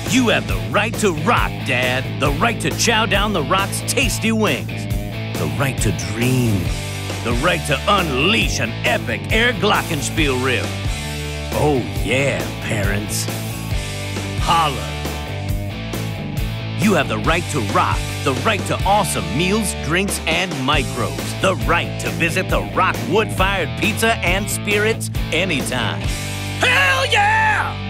You have the right to rock, Dad. The right to chow down the Rock's tasty wings. The right to dream. The right to unleash an epic air glockenspiel riff. Oh yeah, parents. Holla. You have the right to rock, the right to awesome meals, drinks, and micros. The right to visit the Rock wood-fired pizza and spirits anytime. Hell yeah!